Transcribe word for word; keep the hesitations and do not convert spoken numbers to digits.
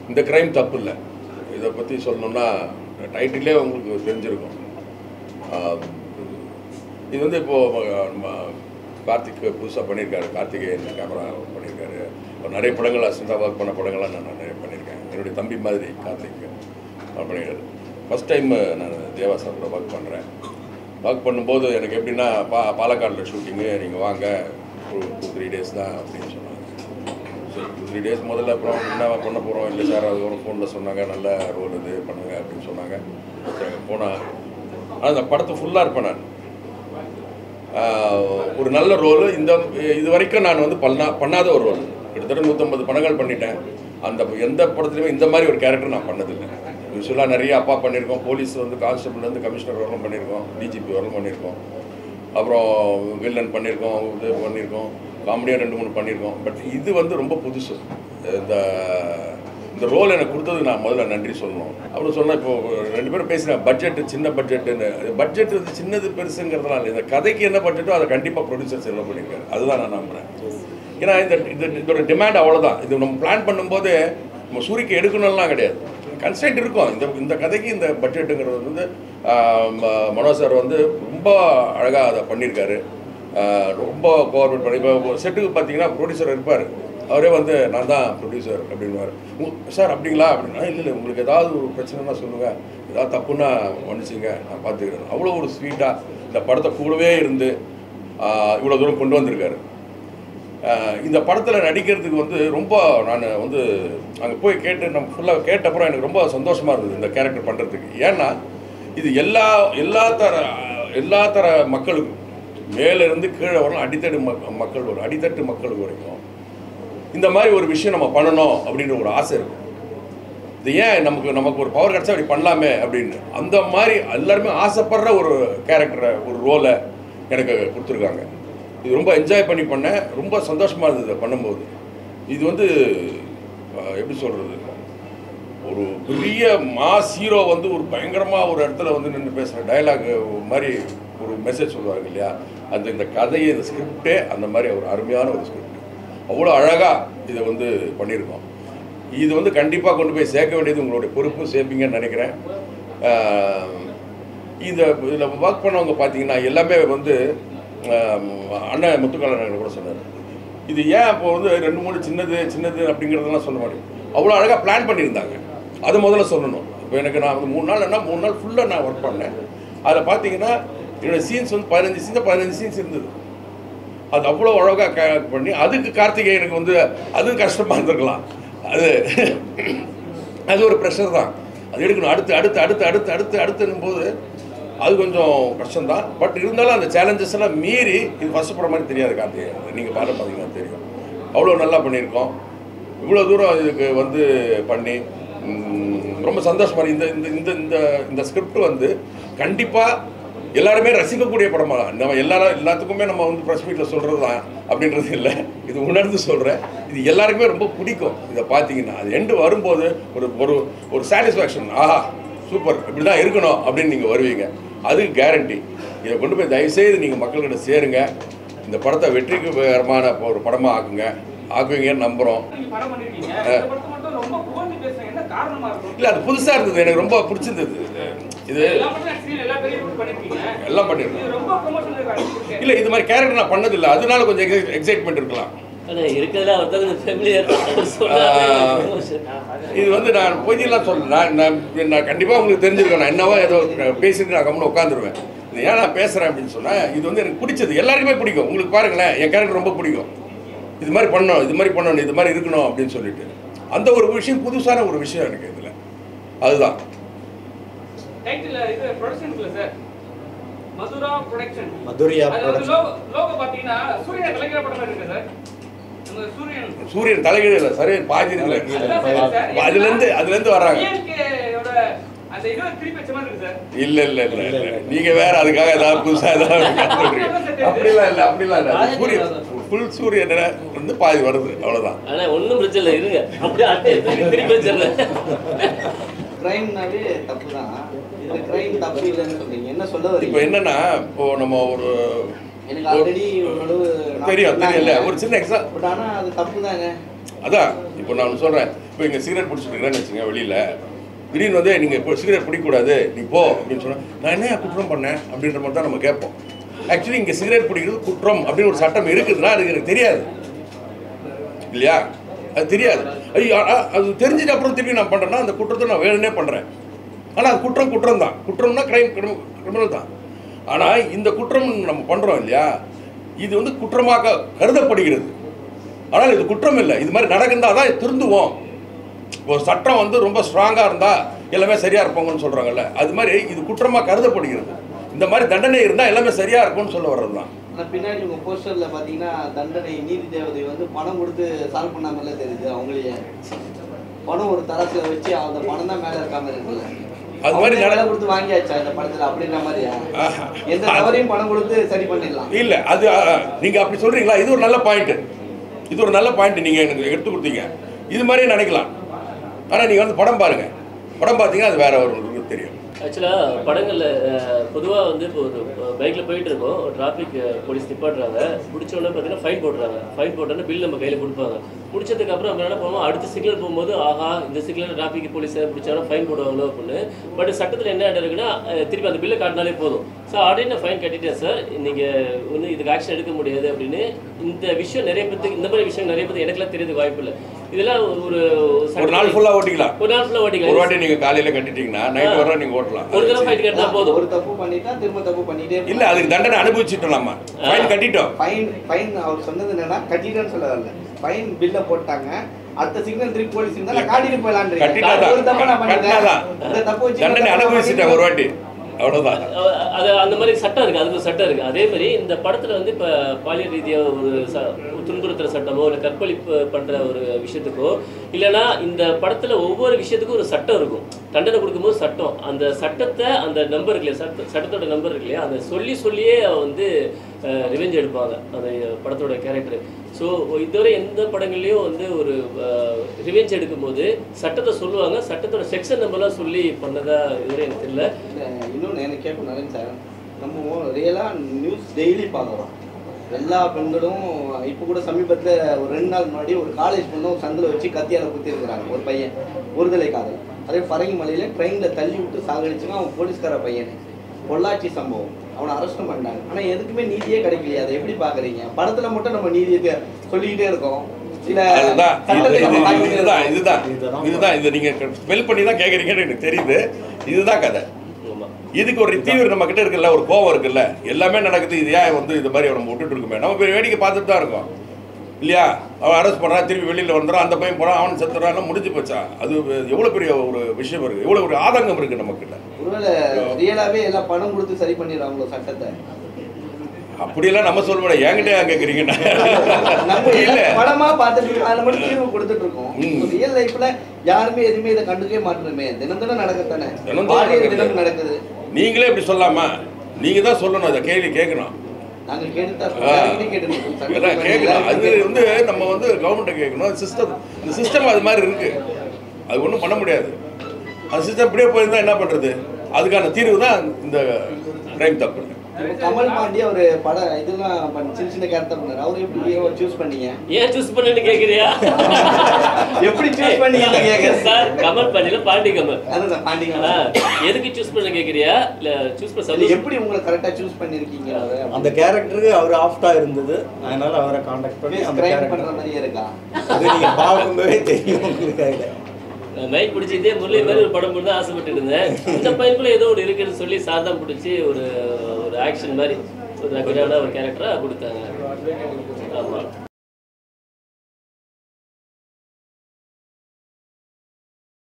இந்த கிரைம் தப்பு இல்லை. இதை பற்றி சொல்லணும்னா டைட்டிலே உங்களுக்கு தெரிஞ்சிருக்கும். இது வந்து இப்போது கார்த்திக் புதுசாக பண்ணியிருக்காரு. கார்த்திகேயன் கேமரா பண்ணியிருக்காரு. நிறைய படங்கள் அசிஸ்டண்டாக ஒர்க் பண்ண படங்கள்லாம் நான் நிறைய பண்ணியிருக்கேன். என்னுடைய தம்பி மாதிரி கார்த்திக் பண்ணியிருக்காரு. ஃபஸ்ட் டைம் நான் தேவா சாரோட ஒர்க் பண்ணுறேன். ஒர்க் பண்ணும்போது எனக்கு எப்படின்னா பா பாலக்காடில் ஷூட்டிங்கு, நீங்கள் வாங்க டூ டூ த்ரீ டேஸ் தான் அப்படின்னு சொன்னாங்க. ஸோ டூ த்ரீ டேஸ் முதல்ல அப்புறம் என்ன பண்ண போகிறோம் இல்லை சார், அது ஒரு ஃபோனில் சொன்னாங்க நல்ல ரோல் இது பண்ணுங்க அப்படின்னு சொன்னாங்க. போனால் ஆனால் அந்த படத்தை ஃபுல்லாக இருப்பேன் நான். ஒரு நல்ல ரோலு. இந்த இது வரைக்கும் நான் வந்து பண்ணா பண்ணாத ஒரு ரோல். கிட்டத்தட்ட நூற்றம்பது படங்கள் பண்ணிட்டேன். அந்த எந்த படத்துலையுமே இந்த மாதிரி ஒரு கேரக்டர் நான் பண்ணதில்லை. யூஸ்வலாக நிறைய அப்பா பண்ணியிருக்கோம். போலீஸ் வந்து கான்ஸ்டபிள்லேருந்து கமிஷனர் வரலும் பண்ணியிருக்கோம், டிஜிபி வரலும் பண்ணியிருக்கோம், அப்புறம் வில்லன் பண்ணியிருக்கோம், இது பண்ணியிருக்கோம், காமெடியாக ரெண்டு மூணு பண்ணியிருக்கோம். பட் இது வந்து ரொம்ப புதுசு. இந்த இந்த ரோல் எனக்கு கொடுத்தது நான் முதல்ல நன்றி சொல்லணும். அப்புறம் சொன்னால் இப்போது ரெண்டு பேரும் பேசுகிறேன் பட்ஜெட்டு சின்ன பட்ஜெட்டுன்னு. பட்ஜெட் வந்து சின்னது பெருசுங்கிறதுலாம் இல்லை. இந்த கதைக்கு என்ன பட்ஜெட்டோ அதை கண்டிப்பாக ப்ரொடியூசர் செலவு பண்ணியிருக்காரு. அதுதான் நான் நம்புகிறேன். ஏன்னா இந்த இது இதோட டிமாண்ட் அவ்வளோதான். இது நம்ம பிளான் பண்ணும்போது நம்ம சூரிக்கு எடுக்கணும்லாம் கிடையாது. கன்ஸ்டன்ட் இருக்கும். இந்த இந்த கதைக்கு இந்த பட்ஜெட்டுங்கிறது வந்து மனோஜ் சார் வந்து ரொம்ப அழகாக அதை பண்ணியிருக்காரு. ரொம்ப கோஆப்ரேட் பண்ணி இப்போ செட்டுக்கு பார்த்தீங்கன்னா ப்ரொடியூசர் இருப்பார். அவரே வந்து நான் தான் ப்ரொடியூசர் அப்படின்வார். சார் அப்படிங்களா அப்படின்னா இல்லை இல்லை உங்களுக்கு ஏதாவது ஒரு பிரச்சனைனா சொல்லுங்கள், ஏதாவது தப்புன்னா மன்னிச்சிங்க நான் பார்த்துக்கிறேன். அவ்வளோ ஒரு ஸ்வீட்டாக இந்த படத்தை கூடவே இருந்து இவ்வளோ தூரம் கொண்டு வந்திருக்காரு. இந்த படத்தில் நடிக்கிறதுக்கு வந்து ரொம்ப நான் வந்து அங்கே போய் கேட்டு நம்ம ஃபுல்லாக கேட்டப்புறம் எனக்கு ரொம்ப சந்தோஷமாக இருந்தது இந்த கேரக்டர் பண்ணுறதுக்கு. ஏன்னா இது எல்லா எல்லா தர எல்லா தர மக்களுக்கும் மேலேருந்து கீழே வரலாம், அடித்தட்டு மக்கள் வரும், அடித்தட்டு மக்களுக்கு வரைக்கும் இந்த மாதிரி ஒரு விஷயம் நம்ம பண்ணணும் அப்படின்ற ஒரு ஆசை இருக்கும். இது ஏன் நமக்கு நமக்கு ஒரு பவர் கிடச்சா அப்படி பண்ணலாமே அப்படின்னு அந்த மாதிரி எல்லாருமே ஆசைப்படுற ஒரு கேரக்டரை ஒரு ரோலை எனக்கு கொடுத்துருக்காங்க. இது ரொம்ப என்ஜாய் பண்ணி பண்ணேன். ரொம்ப சந்தோஷமாக இருந்தது இதை பண்ணும்போது. இது வந்து எப்படி சொல்கிறது, ஒரு பெரிய மாஸ் ஹீரோ வந்து ஒரு பயங்கரமாக ஒரு இடத்துல வந்து நின்று பேசுகிற டைலாக் மாதிரி ஒரு மெசேஜ் சொல்லுவாங்க இல்லையா, அந்த இந்த கதையை இந்த ஸ்கிரிப்டே அந்த மாதிரி ஒரு அருமையான ஒரு ஸ்கிரிப்ட். அவ்வளோ அழகாக இதை வந்து பண்ணியிருக்கோம். இது வந்து கண்டிப்பாக கொண்டு போய் சேர்க்க வேண்டியது உங்களுடைய பொறுப்பு, சேர்ப்பீங்கன்னு நினைக்கிறேன். இந்த இதில் ஒர்க் பண்ணவங்க பார்த்தீங்கன்னா எல்லாமே வந்து அண்ணன் முத்துக்காலன் கூட சொன்னார். இது ஏன் இப்போ வந்து ரெண்டு மூணு சின்னது சின்னது அப்படிங்கிறதெல்லாம் சொல்ல மாட்டேன். அவ்வளோ அழகாக பிளான் பண்ணியிருந்தாங்க. அது முதல்ல சொல்லணும். இப்போ எனக்கு நான் வந்து மூணு நாள் என்ன மூணு நாள் ஃபுல்லாக நான் ஒர்க் பண்ணேன். அதில் பார்த்தீங்கன்னா என்னோடய சீன்ஸ் வந்து பதினஞ்சு சீன்ஸ் பதினஞ்சு சீன்ஸ் இருந்தது. அது அவ்வளோ அழகாக கனெக்ட் பண்ணி அதுக்கு கார்த்திகேயனுக்கு வந்து அதுவும் கஷ்டமாக இருந்திருக்கலாம். அது அது ஒரு ப்ரெஷர் தான். அது எடுக்கணும் அடுத்து அடுத்து அடுத்து அடுத்து அடுத்து அடுத்துன்னும் போது அது கொஞ்சம் கஷ்டம்தான். பட் இருந்தாலும் அந்த சேலஞ்சஸ் எல்லாம் மீறி இது ஃபஸ்ட் படம் மாதிரி தெரியாது கார்த்திகேயன். நீங்கள் பார்த்து பார்த்தீங்கன்னா தெரியும். அவ்வளோ நல்லா பண்ணியிருக்கோம். இவ்வளோ தூரம் இதுக்கு வந்து பண்ணி ரொம்ப சந்தோஷமாக இந்த இந்த இந்த இந்த இந்த ஸ்கிரிப்ட் வந்து கண்டிப்பாக எல்லாருமே ரசிக்கக்கூடிய படமாக தான். நம்ம எல்லாரும் எல்லாத்துக்குமே நம்ம வந்து ப்ரெஸ் மீட்டில் சொல்கிறது தான் அப்படின்றது இல்லை. இது உணர்ந்து சொல்கிறேன். இது எல்லாருக்குமே ரொம்ப பிடிக்கும். இதை பார்த்தீங்கன்னா அது எண்டு வரும்போது ஒரு ஒரு ஒரு சாட்டிஸ்ஃபேக்ஷன், ஆஹா சூப்பர் இப்படி தான் இருக்கணும் அப்படின்னு நீங்கள் வருவீங்க. அது கேரண்டி. இதை கொண்டு போய் தயவுசெய்து நீங்கள் மக்கள்கிட்ட சேருங்க. இந்த படத்தை வெற்றிகரமான ஒரு படமாக ஆக்குங்க, ஆக்குவீங்கன்னு நம்புகிறோம். இல்லை அது புதுசாக இருந்தது, எனக்கு ரொம்ப பிடிச்சிருந்தது. இது எல்லாம் பண்ணிருக்கோம். இல்லை இது மாதிரி கேரக்டர் நான் பண்ணதில்லை, அதனால கொஞ்சம் எக்ஸைட்மெண்ட் இருக்கலாம். இது வந்து நான் பொய்யெல்லாம் சொல்றேன். நான் நான் கண்டிப்பாக உங்களுக்கு தெரிஞ்சிருக்கேன். நான் என்னவோ ஏதோ பேசிட்டு நான் கம்முன்னு உட்காந்துருவேன். இது ஏன் நான் பேசுகிறேன் அப்படின்னு சொன்னால் இது வந்து எனக்கு பிடிச்சது. எல்லாருக்குமே பிடிக்கும். உங்களுக்கு பாருங்களேன், என் கேரக்டர் ரொம்ப பிடிக்கும். இது மாதிரி பண்ணணும், இது மாதிரி பண்ணணும், இது மாதிரி இருக்கணும் அப்படின்னு சொல்லிட்டு அந்த ஒரு விஷயம் புதுசான ஒரு விஷயம் எனக்கு இதில். அதுதான் சூரியன் தலைகீழ இல்லை, சூரியன் பாதி இருக்குல்ல, அதுல இருந்து அதுல இருந்து வர்றாங்க. இல்ல இல்ல இல்ல இல்ல நீங்க வேற அதுக்காக ஏதாவது புதுசா ஏதாவது அப்படிலாம் இல்ல அப்படிலாம் இல்ல. சூரியன் ஃபுல் சூரியன் வந்து பாதி வருது, அவ்வளவுதான். ஆனா ஒண்ணும் பிரச்சனை இல்லை, இருங்க அப்படியே திருப்பி வச்சிரல. கிரைம்னாவே தப்பு தான். இந்த கிரைம் தப்பு இல்லைன்னு சொல்றீங்க, என்ன சொல்ல வரீங்க? இப்போ என்னன்னா, இப்போ நம்ம ஒரு எனக்கு ஆல்ரெடி தெரியும் தெரியல ஒரு சின்ன எக்ஸாம், பட் ஆனா அது தப்பு தாங்க. அதான் இப்போ நான் சொல்கிறேன், இப்போ இங்கே சிகரெட் பிடிச்சிட்டு இருக்கிறேன்னு வச்சுங்க வெளியில், திடீர்னு வந்து நீங்கள் இப்போ சிகரெட் பிடிக்கக்கூடாது நீ போ அப்படின்னு சொன்னால் நான் என்ன குற்றம் பண்ணேன் அப்படின்ற மாதிரி தான் நம்ம கேட்போம். ஆக்சுவலி இங்கே சிகரெட் பிடிக்கிறது குற்றம் அப்படின்னு ஒரு சட்டம் இருக்குதுன்னா அது எனக்கு தெரியாது இல்லையா? அது தெரியாது. ஐயோ அது தெரிஞ்சுட்டு அப்புறம் திரும்பி நான் பண்ணுறேன்னா அந்த குற்றத்தை நான் வேணுன்னே பண்ணுறேன். ஆனால் அது குற்றம் குற்றம் தான். குற்றம்னா கிரைம் கிரிமினல் தான். ஆனால் இந்த குற்றம் நம்ம பண்ணுறோம் இல்லையா, இது வந்து குற்றமாக கருதப்படுகிறது. ஆனால் இது குற்றம் இல்லை. இது மாதிரி நடக்குந்தால் தான் திருந்துவோம். ஒரு சட்டம் வந்து ரொம்ப ஸ்ட்ராங்காக இருந்தால் எல்லாமே சரியாக இருப்பாங்கன்னு சொல்கிறாங்கல்ல, அது மாதிரி இது குற்றமாக கருதப்படுகிறது. இந்த மாதிரி தண்டனை இருந்தால் எல்லாமே சரியாக இருக்கும்னு சொல்ல வர்றது தான். ஆனால் பின்னாடி உங்கள் போஸ்டரில் பார்த்தீங்கன்னா தண்டனை நீதி தேவதை வந்து பணம் கொடுத்து சால்வ் பண்ணாமலே தெரியுது. அவங்களே பணம் ஒரு தரத்தில் வச்சு அந்த பணம் தான் மேலே இருக்காமல் இருக்குல்ல, அது மாதிரி வேலை கொடுத்து வாங்கியாச்சா இந்த படத்தில் அப்படின்ற மாதிரியா? எந்த தவறையும் பணம் கொடுத்து சரி பண்ணிடலாம் இல்லை. அது நீங்கள் அப்படி சொல்கிறீங்களா? இது ஒரு நல்ல பாயிண்ட்டு. இது ஒரு நல்ல பாயிண்ட் நீங்கள் எனக்கு எடுத்து கொடுத்தீங்க. இது மாதிரியே நினைக்கலாம். ஆனால் நீங்கள் வந்து படம் பாருங்கள். படம் பார்த்தீங்கன்னா அது வேற ஒரு தெரியும். ஆக்சுவலாக படங்களில் பொதுவாக வந்து இப்போ ஒரு பைக்கில் போயிட்டு இருக்கோம், டிராஃபிக் போலீஸ் நிப்பாட்டுறாங்க, பிடிச்சோடனே பார்த்தீங்கன்னா ஃபைன் போடுறாங்க. ஃபைன் போட்டோன்னே பில் நம்ம கையில் கொடுப்பாங்க. பிடிச்சதுக்கப்புறம் நம்ம என்ன பண்ணுவோம், அடுத்த சிக்னல் போகும்போது ஆஹா இந்த சிக்னல் டிராஃபிக் போலீஸை பிடிச்சாலும் ஃபைன் போடுவாங்களோ அப்படின்னு. பட் சட்டத்தில் என்ன இடம் இருக்குன்னா திருப்பி அந்த பில்லை காட்டினாலே போதும். ஸோ ஆல்ரெடி நான் ஃபைன் கட்டிட்டேன் சார், நீங்கள் ஒன்றும் இதுக்கு ஆக்ஷன் எடுக்க முடியாது அப்படின்னு. இந்த விஷயம் நிறைய பேருக்கு, இந்த மாதிரி விஷயம் நிறைய பேருக்கு எனக்குலாம் தெரியறதுக்கு வாய்ப்பு இல்லை. இதெல்லாம் ஒரு ஒரு நாள் ஃபுல்லாக ஓட்டிக்கலாம். ஒரு நாள் ஃபுல்லாக ஓட்டிக்கலாம். ஒரு வாட்டி நீங்கள் காலையில் கட்டிட்டீங்கன்னா நைட் வர நீங்கள் ஓட்டலாம். ஒரு தடவை ஃபைன் கட்டினா போதும். ஒரு தப்பு பண்ணிட்டா திரும்ப தப்பு பண்ணிட்டே இல்ல, அதுக்கு தண்டனை அனுபவிச்சிட்டோம். ஃபைன் கட்டிட்டோம். ஃபைன் ஃபைன் அவர் சொன்னது என்னன்னா கட்டிட்டேன்னு சொல்ல வரல, ஃபைன் பில்ல போட்டாங்க, அடுத்த சிக்னல் திருப்பி போலீஸ் இருந்தா நான் காட்டிட்டு போயிடலான்றீங்க. கட்டிட்டாதான் ஒரு தப்பு நான் பண்ணிட்டேன், இந்த தப்பு வச்சு தண்டனை அனுபவிச்சிட்டேன் ஒரு வாட்டி, அவ்வளோதான். அது அந்த மாதிரி சட்டம் இருக்குது, அதுக்கு சட்டம் இருக்குது. அதே மாதிரி இந்த படத்தில் வந்து இப்போ பாலியல் ரீதியாக ஒரு ச துன்புறுத்துற சட்டமோ இல்லை கற்பழிப்பு பண்ணுற ஒரு விஷயத்துக்கோ இல்லைன்னா இந்த படத்தில் ஒவ்வொரு விஷயத்துக்கும் ஒரு சட்டம் இருக்கும். தண்டனை கொடுக்கும்போது சட்டம், அந்த சட்டத்தை அந்த நம்பர் இருக்கு இல்லையா, சட்ட சட்டத்தோட நம்பர் இருக்கு இல்லையா, அதை சொல்லி சொல்லியே வந்து ரிவெஞ்ச் எடுப்பாங்க அந்த படத்தோட கேரக்டர். ஸோ இதுவரை எந்த படங்கள்லையும் வந்து ஒரு ரிவெஞ்ச் எடுக்கும்போது சட்டத்தை சொல்லுவாங்க, சட்டத்தோட செக்ஷன் நம்பர்லாம் சொல்லி பண்ணதா இதுவரை எனக்கு தெரியல. இன்னொன்று எனக்கு கேட்கும் நரேன் சார், நம்ம ரியலாக நியூஸ் டெய்லி பார்க்குறோம். எல்லா பெண்களும் இப்போ கூட சமீபத்தில் ஒரு ரெண்டு நாள் முன்னாடி ஒரு காலேஜ் பொண்ணும் சந்தில் வச்சு கத்தியால் குத்தி இருக்கிறாங்க ஒரு பையன், ஒருதலை காதல். அதே பரங்கி மலையில் ட்ரெயினில் தள்ளி விட்டு சாகடிச்சுங்க அவன் போலீஸ்கார பையன். பொள்ளாச்சி சம்பவம், அவனை அரெஸ்ட்டும் பண்ணிட்டாங்க. ஆனால் எதுக்குமே நீதியே கிடைக்கலையா? அதை எப்படி பார்க்குறீங்க? படத்தில் மட்டும் நம்ம நீதியை சொல்லிக்கிட்டே இருக்கோம். இதுதான் இதுதான் இதுதான் இதை நீங்க ஸ்பெல் பண்ணி தான் கேட்குறீங்கன்னு எனக்கு தெரியுது. இதுதான் கதை. இதுக்கு ஒரு தீவிர நம்ம கிட்ட இருக்குல்ல, ஒரு கோவம் இருக்குல்ல, எல்லாமே நடக்குது, இது ஏன் வந்து இது மாதிரி நம்ம விட்டுட்டு இருக்குமே, நம்ம போய் வேடிக்கை பார்த்துட்டு தான் இருக்கோம் இல்லையா? அவன் அரெஸ்ட் பண்ணுறான், திருப்பி வெளியில் வந்துடுறான், அந்த பையன் போகிறான், அவன் செத்துறான், முடிஞ்சு போச்சா? அது எவ்வளோ பெரிய ஒரு விஷயம் இருக்குது, எவ்வளோ ஒரு ஆதங்கம் இருக்குது நம்மக்கிட்ட. ஒருவேளை ரியலாகவே எல்லாம் பணம் கொடுத்து சரி பண்ணிடுறாங்களோ சட்டத்தை? அப்படியெல்லாம் நம்ம சொல்ல முடியாது. என்கிட்ட கேட்குறீங்கன்னா இல்லை, படமாக பார்த்துட்டு அதில் மட்டும் தீர்வு கொடுத்துட்டு இருக்கோம். ரியல் லைஃப்பில் யாருமே எதுவுமே இதை கண்டுக்கவே மாட்டேருமே, தினம் தினம் நடக்கத்தானே, தினம் நடக்குது. நீங்களே இப்படி சொல்லாமா? நீங்க தான் சொல்லணும், அதை கேள்வி கேட்கணும். நாங்கள் கேட்டுதான் கேட்கலாம். அது வந்து நம்ம வந்து கவர்மெண்ட்டை கேட்கணும். சிஸ்டம், இந்த சிஸ்டம் அது மாதிரி இருக்கு, அது ஒன்றும் பண்ண முடியாது. அந்த சிஸ்டம் இப்படியே போயிருந்தா என்ன பண்றது? அதுக்கான தீர்வு தான் இந்த கிரைம் தப்பு. கமல் பாண்டி ஒரு படம் இதெல்லாம் சின்ன சின்ன கேரக்டர் பண்ணாரு, அவர் எப்படி சூஸ் பண்ணீங்க? ஏன் சூஸ் பண்ணேன்னு கேக்குறியா? எப்படி சூஸ் பண்ணீங்க கேக்குறேன் சார். கமல் பாண்டியில பாண்டி கமல், அதுதான் பாண்டி கமல். எதுக்கு சூஸ் பண்ண கேக்குறியா? இல்ல சூஸ் பண்ண எப்படி உங்களை கரெக்டா சூஸ் பண்ணிருக்கீங்க? அந்த கேரக்டருக்கு அவர் ஆஃப்டா இருந்தது, அதனால அவரை கான்டாக்ட் பண்ணி அந்த கேரக்டர் பண்ற மாதிரியே இருக்கா? அது நீங்க பாக்கும்போதே தெரியும் உங்களுக்கு. மைக் பிடிச்சி இதே முரளி மாதிரி ஒரு படம் பண்ண ஆசைப்பட்டு இருந்தேன். இந்த பையனுக்குள்ள ஏதோ ஒரு இருக்குன்னு சொல்லி சார்தான் பிடிச்சி ஒரு ஒரு ஆக்ஷன் மாதிரி ஒரு ரகடான ஒரு கேரக்டரா கொடுத்தாங்க. ஆமா.